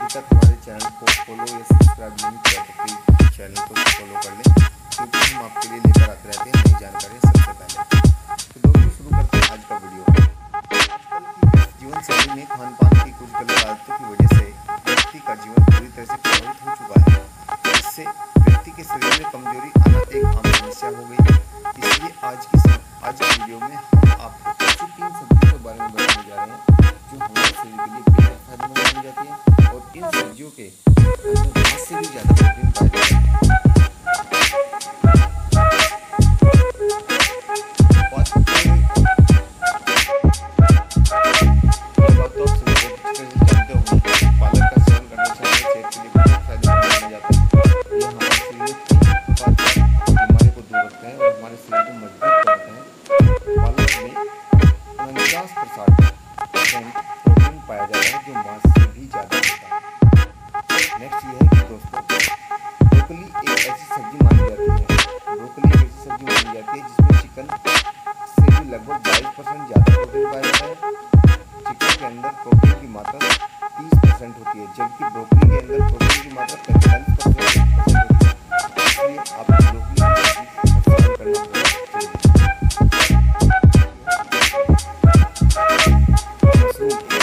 अभी तक हमारे चैनल को फॉलो या सब्सक्राइब नहीं किया तो प्लीज़ चैनल को फॉलो कर लें, क्योंकि हम आपके लिए लेकर आते रहते हैं नई जानकारी सबसे पहले। तो दोस्तों, शुरू करते हैं आज का वीडियो। आजकल की व्यस्त जीवन शैली में खान पान की कुछ गलत आदतों की वजह से व्यक्ति का जीवन पूरी तरह से प्रभावित हो चुका है। इससे व्यक्ति के शरीर में कमजोरी आना एक आम समस्या हो गई है। इसलिए आज की वीडियो में हम आपको ऐसी 3 सब्जियों के बारे में बताने जा रहे हैं जो हमारे शरीर के लिए बेहद फायदेमंद मानी जाती है और इन सब्जियों के अंदर 10 से भी ज़्यादा प्रोटीन पाए जाते हैं। पालक का सेवन करने से हमारे सेहत के लिए बहुत फायदेमंद माना जाता है। ये हमारे शरीर में बीमारी को दूर रखता है और हमारे शरीर को मजबूत करता है। पालक में 49% प्रोटीन पाया जाता है, जो मांस से भी ज़्यादा होता है। नेक्स्ट ये है कि दोस्तों, ब्रोकली एक ऐसी सब्जी मानी जाती है जिसमें चिकन से भी लगभग 22% ज़्यादा प्रोटीन पाया जाता है। चिकन के अंदर प्रोटीन की मात्रा 30% होती है, जबकि ब्रोकली के अंदर प्रोटीन की मात्रा 45% होती है। इसलिए आप ब्रोकली की सब्जी सेवन करना बहुत जरूरी है।